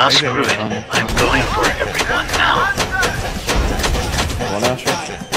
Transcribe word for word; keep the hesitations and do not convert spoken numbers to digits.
Ah, screw it. I'm going for everyone now. One Asher?